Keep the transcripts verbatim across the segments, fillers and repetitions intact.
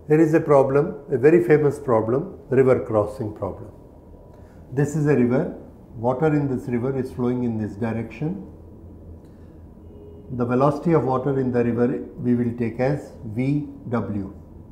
Here is a problem, a very famous problem, river crossing problem. This is a river, water in this river is flowing in this direction. The velocity of water in the river we will take as V W.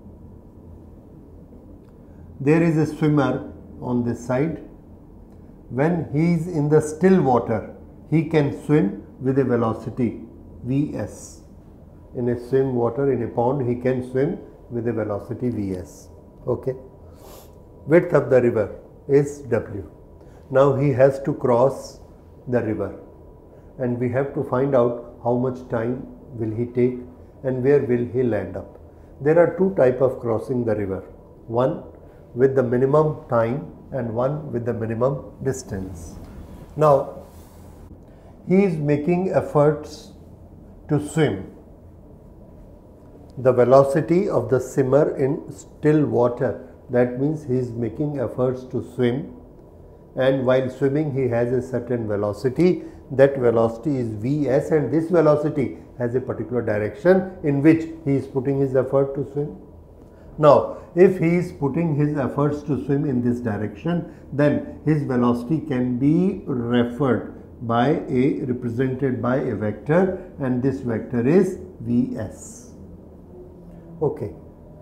There is a swimmer on this side. When he is in the still water, he can swim with a velocity V S. In a swim water, in a pond, he can swim with a velocity V S. Okay. Width of the river is W. Now he has to cross the river, and we have to find out how much time will he take and where will he land up. There are two types of crossing the river. One with the minimum time and one with the minimum distance. Now he is making efforts to swim. The velocity of the swimmer in still water, that means he is making efforts to swim, and while swimming he has a certain velocity. That velocity is V S, and this velocity has a particular direction in which he is putting his effort to swim. Now if he is putting his efforts to swim in this direction, then his velocity can be referred by a represented by a vector, and this vector is V S. Okay.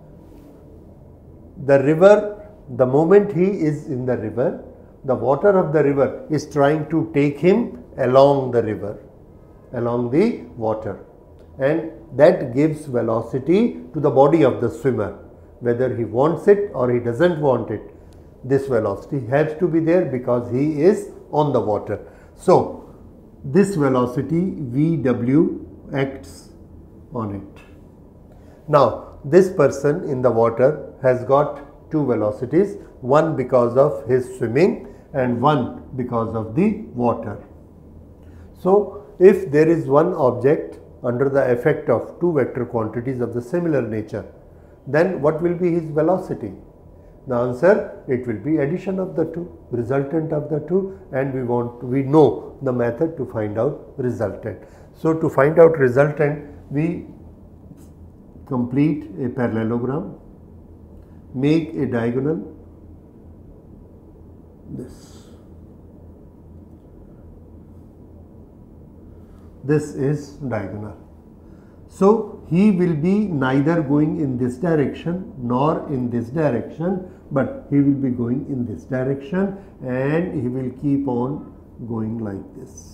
The river, the moment he is in the river, the water of the river is trying to take him along the river, along the water, and that gives velocity to the body of the swimmer. Whether he wants it or he doesn't want it, this velocity has to be there because he is on the water. So this velocity V W acts on it. Now this person in the water has got two velocities, one because of his swimming and one because of the water. So if there is one object under the effect of two vector quantities of the similar nature, then what will be his velocity? The answer, it will be addition of the two, resultant of the two, and we want we know the method to find out resultant. So to find out resultant, we complete a parallelogram, make a diagonal, this. This is diagonal. So he will be neither going in this direction nor in this direction, but he will be going in this direction, and he will keep on going like this.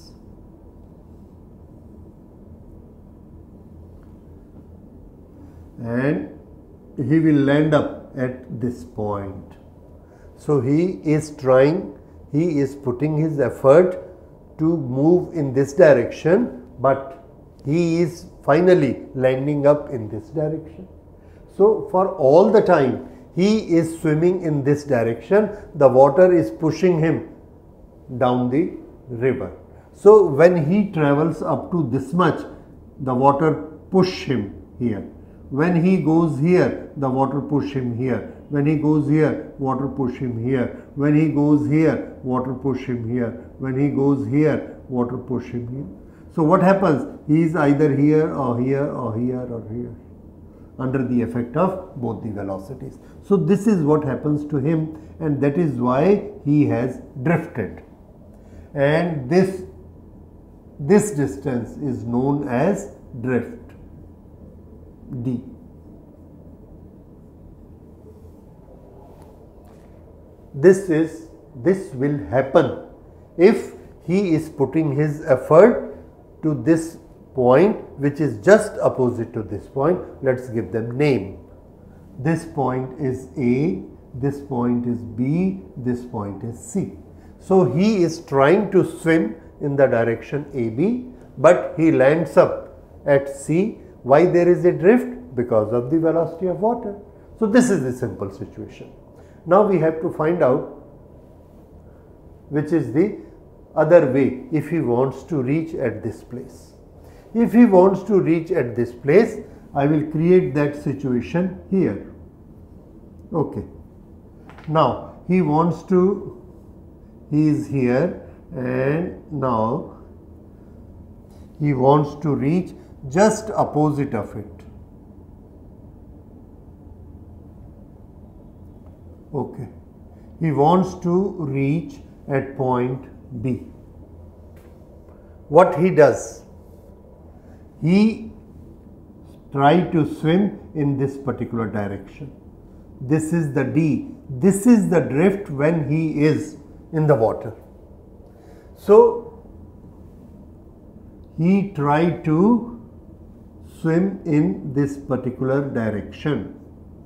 And he will land up at this point. So he is trying, he is putting his effort to move in this direction, but he is finally landing up in this direction. So for all the time he is swimming in this direction, the water is pushing him down the river. So when he travels up to this much, the water push him here. When he goes here, the water push him here. When he goes here, water push him here. When he goes here, water push him here. When he goes here, water push him here. So what happens? He is either here or here or here or here, under the effect of both the velocities. So this is what happens to him, and that is why he has drifted. And this, this distance is known as drift. D. This is, this will happen if he is putting his effort to this point, which is just opposite to this point. Let's give them name. This point is A, this point is B, this point is C. So he is trying to swim in the direction A B, but he lands up at C. Why there is a drift? Because of the velocity of water. So this is the simple situation. Now we have to find out which is the other way if he wants to reach at this place. If he wants to reach at this place, I will create that situation here. Okay. Now he wants to, he is here, and now he wants to reach just opposite of it. Okay. He wants to reach at point B. What he does? He tries to swim in this particular direction. This is the D. This is the drift when he is in the water. So, he tried to swim in this particular direction.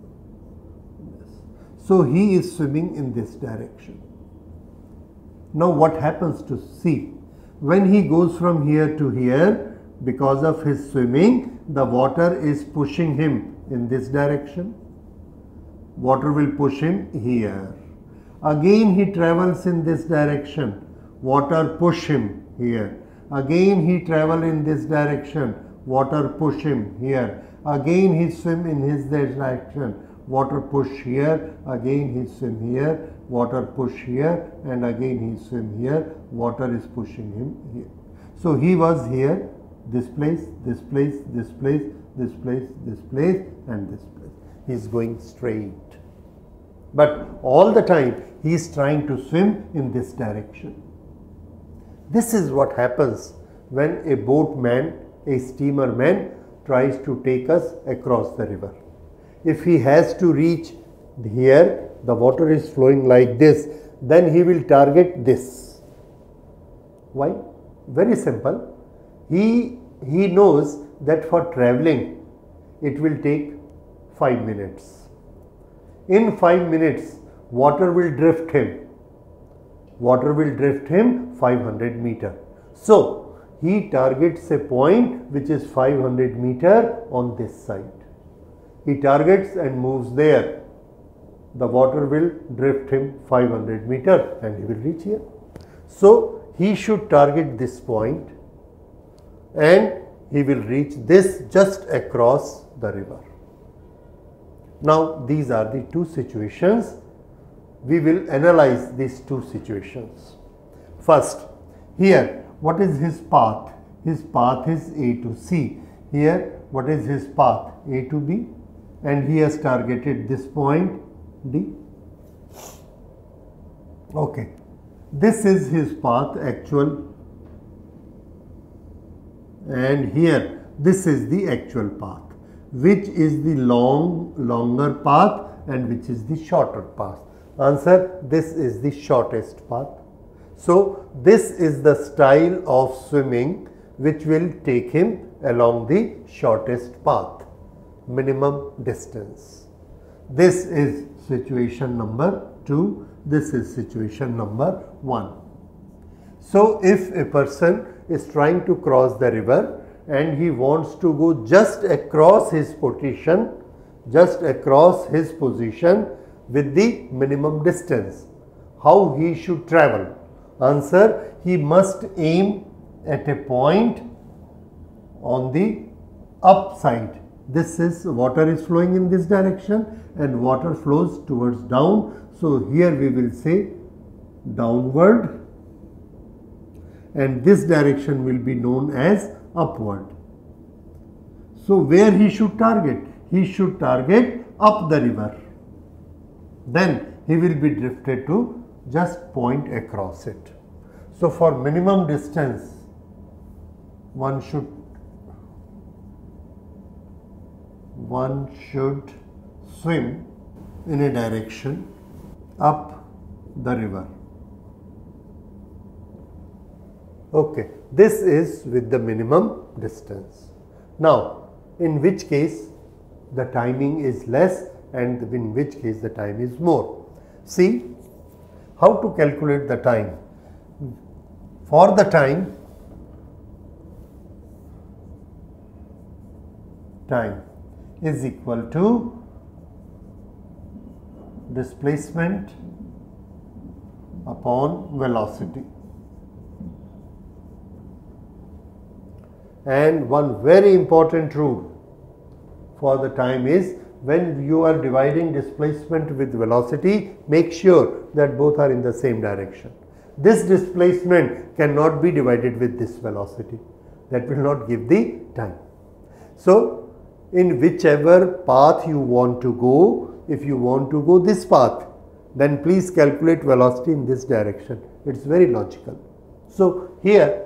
So, he is swimming in this direction. Now, what happens to C? When he goes from here to here, because of his swimming, the water is pushing him in this direction. Water will push him here. Again he travels in this direction. Water push him here. Again he travel in this direction. Water push him here. Again he swim in his direction. Water push here. Again he swim here. Water push here. And again he swim here. Water is pushing him here. So he was here. This place, this place, this place, this place, this place, and this place. He is going straight. But all the time he is trying to swim in this direction. This is what happens when a boatman, a steamer man, tries to take us across the river. If he has to reach here, the water is flowing like this, then he will target this. Why? Very simple. He, he knows that for traveling, it will take five minutes. In five minutes, water will drift him. Water will drift him five hundred meter. So, he targets a point which is five hundred meter on this side. He targets and moves there. The water will drift him five hundred meter and he will reach here. So, he should target this point and he will reach this just across the river. Now, these are the two situations. We will analyze these two situations. First, here, what is his path? His path is A to C. Here, what is his path? A to B. And he has targeted this point D. Okay. This is his path actual. And here, this is the actual path. Which is the long, longer path and which is the shorter path? Answer, this is the shortest path. So, this is the style of swimming which will take him along the shortest path, minimum distance. This is situation number two. This is situation number one. So, if a person is trying to cross the river and he wants to go just across his position, just across his position with the minimum distance, how he should travel? Answer, he must aim at a point on the upside. This is water is flowing in this direction and water flows towards down. So, here we will say downward and this direction will be known as upward. So, where he should target? He should target up the river. Then he will be drifted to just point across it. So, for minimum distance, one should one should swim in a direction up the river. Okay, this is with the minimum distance. Now, in which case the timing is less and in which case the time is more. See how to calculate the time. For the time, time is equal to displacement upon velocity. And one very important rule for the time is, when you are dividing displacement with velocity, make sure that both are in the same direction. This displacement cannot be divided with this velocity. That will not give the time. So, in whichever path you want to go, if you want to go this path, then please calculate velocity in this direction. It's very logical. So here,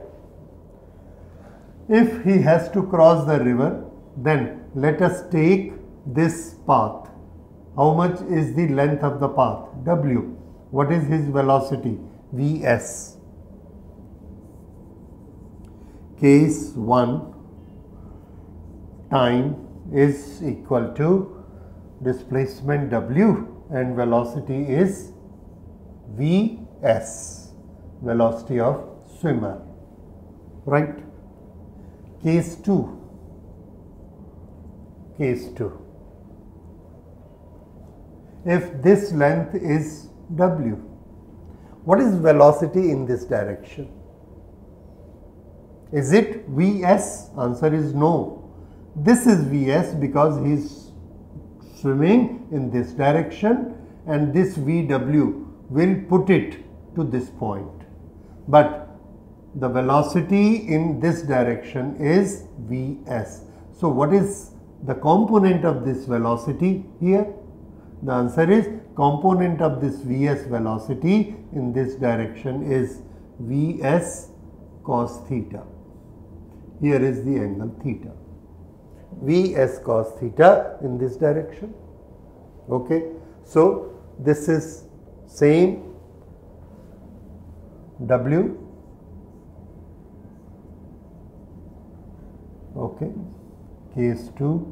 if he has to cross the river, then let us take this path. How much is the length of the path? W. What is his velocity? Vs. Case one, time is equal to displacement W and velocity is Vs, velocity of swimmer, right? Case two, case two. If this length is W, what is velocity in this direction? Is it Vs? Answer is no. This is Vs because he is swimming in this direction, and this V W will put it to this point. But the velocity in this direction is Vs. So what is the component of this velocity here? The answer is component of this Vs velocity in this direction is Vs cos theta. Here is the angle theta. Vs cos theta in this direction. Okay. So this is same W. Okay. Case two.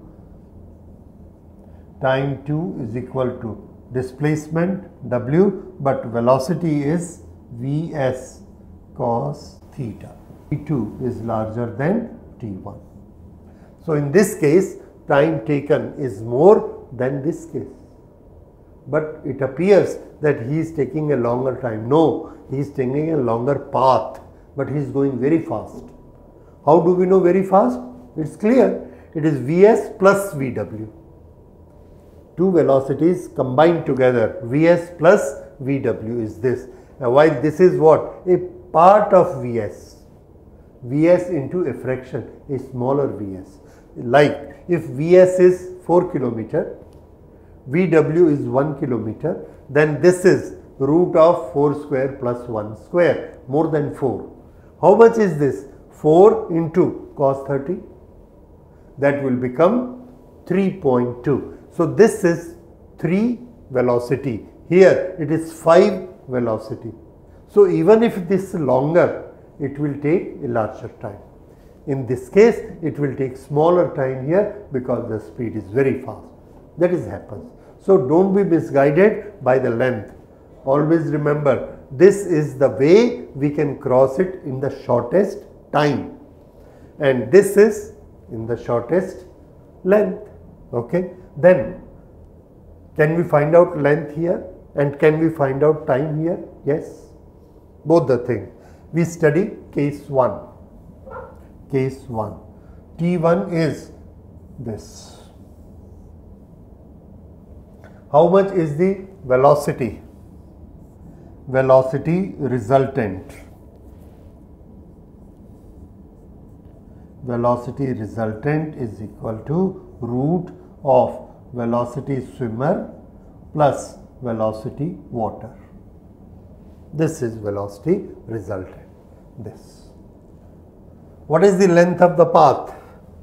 Time two is equal to displacement W, but velocity is Vs cos theta. T two is larger than T one. So in this case, time taken is more than this case. But it appears that he is taking a longer time. No, he is taking a longer path, but he is going very fast. How do we know very fast? It's clear. It is Vs plus V W. Two velocities combined together, Vs plus V W is this. Now, while this is what? A part of Vs. Vs into a fraction, a smaller Vs. Like if Vs is four kilometer, V W is one kilometer, then this is root of four square plus one square, more than four. How much is this? four into cos thirty. That will become three point two. So this is three velocity. Here it is five velocity. So even if this is longer, it will take a larger time. In this case, it will take smaller time here because the speed is very fast. That is happens. So don't be misguided by the length. Always remember, this is the way we can cross it in the shortest time. And this is in the shortest length. Okay. Then, can we find out length here and can we find out time here? Yes, both the things. We study case one. Case one. T one is this. How much is the velocity? Velocity resultant. Velocity resultant is equal to root of velocity swimmer plus velocity water. This is velocity resultant. This. What is the length of the path?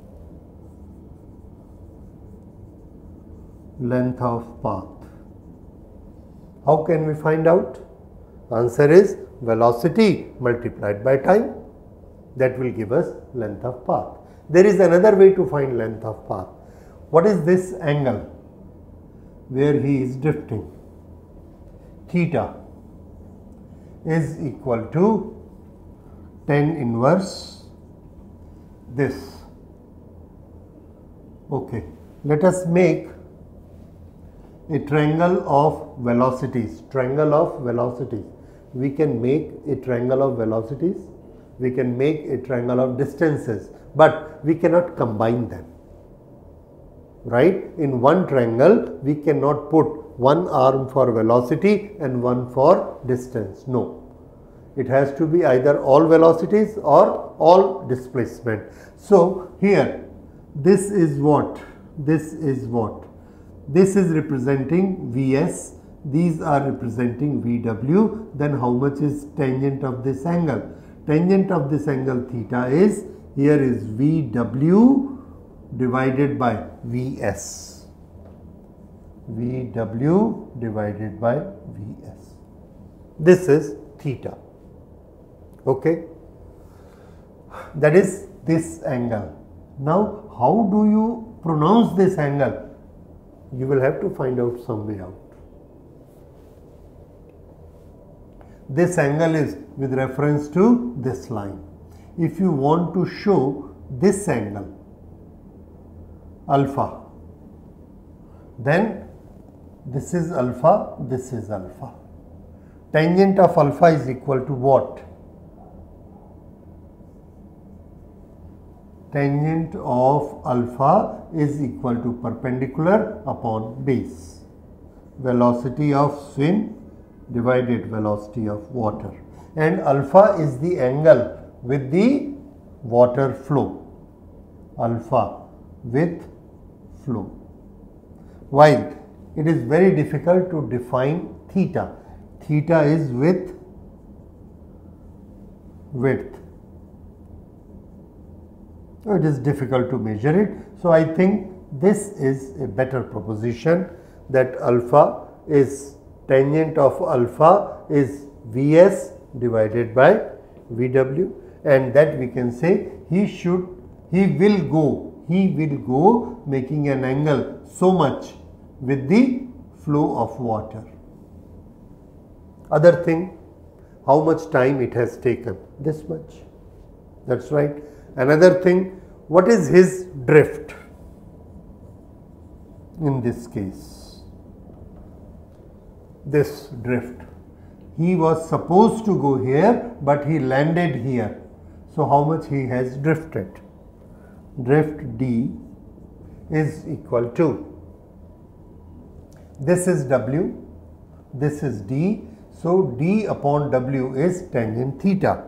Length of path. How can we find out? Answer is velocity multiplied by time. That will give us length of path. There is another way to find length of path. What is this angle where he is drifting? Theta is equal to tan inverse this. Okay, let us make a triangle of velocities. Triangle of velocities. We can make a triangle of velocities. We can make a triangle of distances, but we cannot combine them. Right? In one triangle, we cannot put one arm for velocity and one for distance. No. It has to be either all velocities or all displacement. So, here, this is what? This is what? This is representing Vs, these are representing V W, then how much is tangent of this angle? Tangent of this angle theta is, here is V W divided by V S. V W divided by V S. This is theta. Okay. That is this angle. Now, how do you pronounce this angle? You will have to find out some way out. This angle is with reference to this line. If you want to show this angle, alpha, then this is alpha, this is alpha. Tangent of alpha is equal to what? Tangent of alpha is equal to perpendicular upon base. Velocity of swim divided velocity of water. And alpha is the angle with the water flow. Alpha with flow. While it is very difficult to define theta. Theta is with width. It is difficult to measure it. So I think this is a better proposition, that alpha is, tangent of alpha is V S divided by V W, and that we can say he should, he will go, he will go making an angle so much with the flow of water. Other thing, how much time it has taken, this much, that's right. Another thing, what is his drift in this case? This drift. He was supposed to go here, but he landed here. So how much he has drifted? Drift D is equal to, this is W, this is D. So D upon W is tangent theta.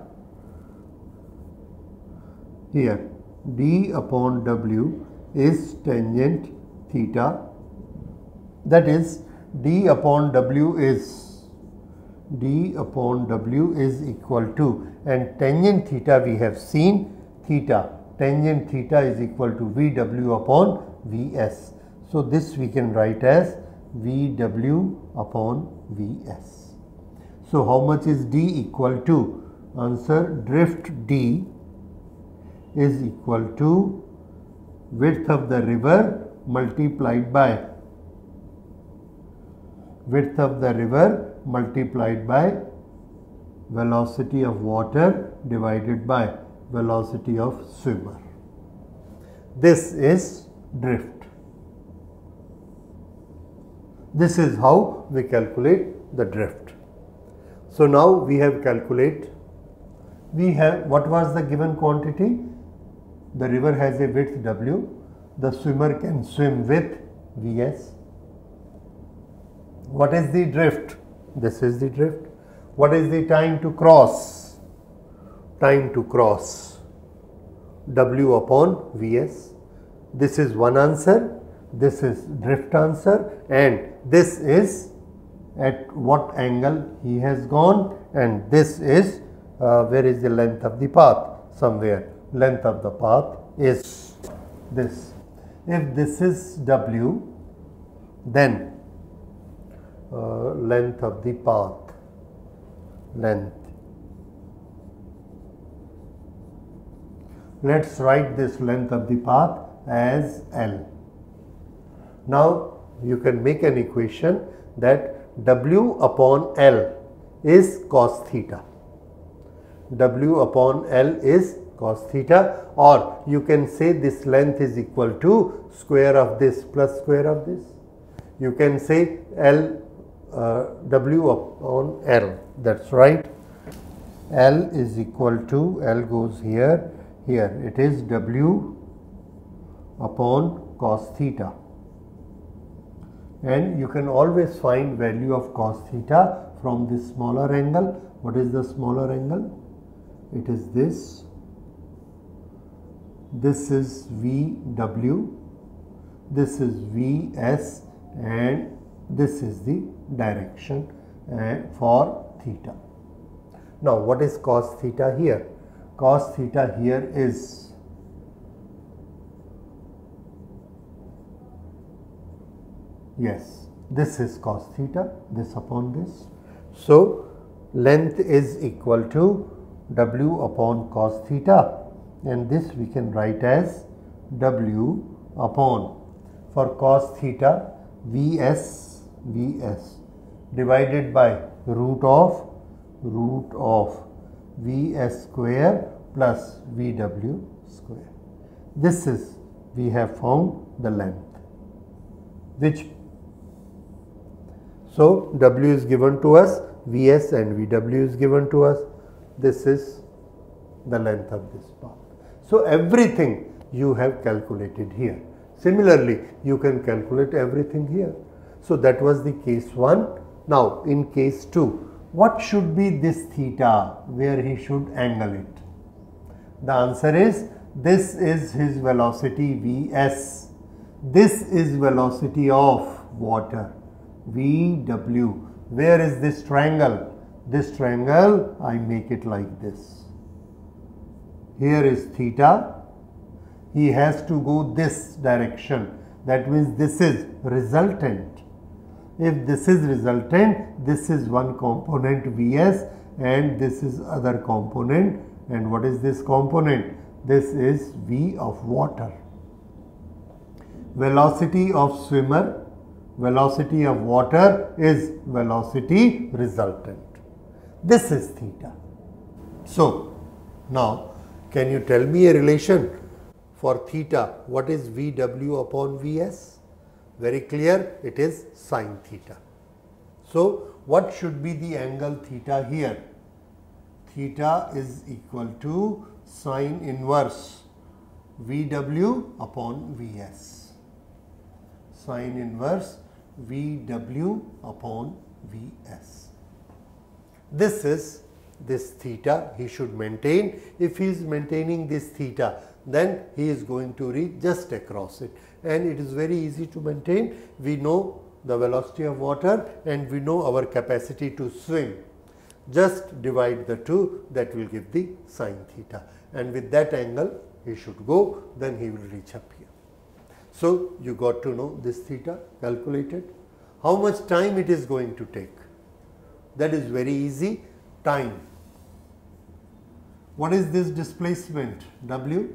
Here D upon W is tangent theta, that is D upon W is, D upon W is equal to, and tangent theta we have seen, theta, tangent theta is equal to V W upon V S. So this we can write as V W upon V S. So how much is D equal to? Answer, drift D is equal to width of the river multiplied by width of the river multiplied by velocity of water divided by velocity of swimmer. This is drift. This is how we calculate the drift. So now we have calculated, we have, what was the given quantity? The river has a width W, the swimmer can swim with V S. What is the drift? This is the drift. What is the time to cross? Time to cross, W upon V S. This is one answer, this is drift answer, and this is at what angle he has gone, and this is uh, where is the length of the path? Somewhere. Length of the path is this. If this is W, then uh, length of the path, length. Let's write this length of the path as L. Now you can make an equation that W upon L is cos theta. W upon L is cos theta, or you can say this length is equal to square of this plus square of this. You can say L, uh, W upon L, that's right. L is equal to, L goes here, here it is W upon cos theta. And you can always find value of cos theta from this smaller angle. What is the smaller angle? It is this. This is V W, this is V S, and this is the direction uh, for theta. Now what is cos theta here? Cos theta here is yes, this is cos theta, this upon this. So length is equal to W upon cos theta, and this we can write as W upon, for cos theta, Vs, Vs divided by root of, root of Vs square plus Vw square. This is, we have found the length, which, so W is given to us, Vs and Vw is given to us. This is the length of this path. So everything you have calculated here. Similarly, you can calculate everything here. So that was the case one. Now in case two, what should be this theta where he should angle it? The answer is, this is his velocity Vs. This is velocity of water Vw. Where is this triangle? This triangle, I make it like this. Here is theta. He has to go this direction. That means this is resultant. If this is resultant, this is one component Vs and this is other component. And what is this component? This is V of water. Velocity of swimmer, velocity of water is velocity resultant. This is theta. So now can you tell me a relation for theta? What is Vw upon Vs? Very clear, it is sine theta. So what should be the angle theta here? Theta is equal to sine inverse Vw upon Vs. Sine inverse Vw upon Vs. This is this theta he should maintain. If he is maintaining this theta, then he is going to reach just across it, and it is very easy to maintain. We know the velocity of water and we know our capacity to swim. Just divide the two, that will give the sine theta, and with that angle he should go, then he will reach up here. So you got to know this theta calculated. How much time it is going to take? That is very easy. Time. What is this displacement? W.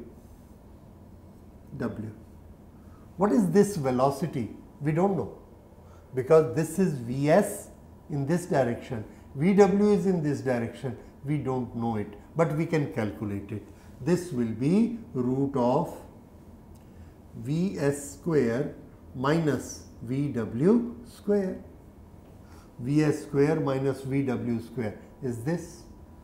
W. What is this velocity? We don't know, because this is Vs in this direction, Vw is in this direction. We don't know it, but we can calculate it. This will be root of Vs square minus Vw square. Vs square minus Vw square is this.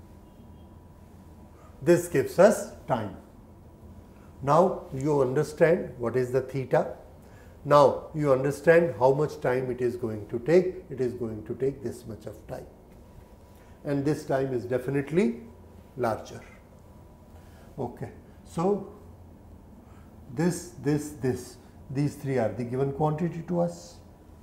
This gives us time. Now you understand what is the theta. Now you understand how much time it is going to take. It is going to take this much of time, and this time is definitely larger. Okay, so this, this, this, these three are the given quantity to us.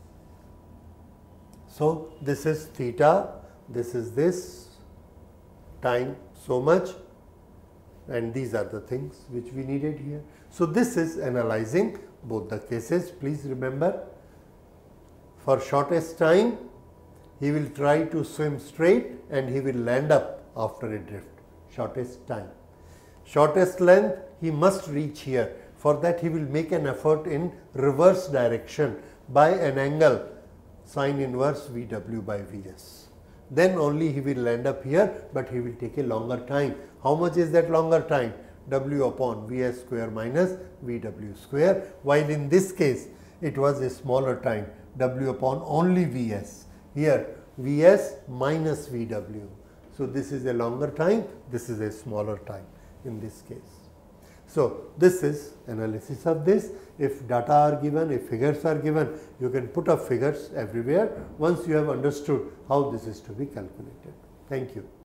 So this is theta, this is this, time so much, and these are the things which we needed here. So this is analyzing both the cases. Please remember, for shortest time he will try to swim straight and he will land up after a drift. Shortest time. Shortest length, he must reach here. For that he will make an effort in reverse direction by an angle sine inverse Vw by Vs. Then only he will land up here, but he will take a longer time. How much is that longer time? W upon Vs square minus Vw square, while in this case it was a smaller time, W upon only Vs. Here Vs minus Vw. So this is a longer time, this is a smaller time in this case. So this is analysis of this. If data are given, if figures are given, you can put up figures everywhere once you have understood how this is to be calculated. Thank you.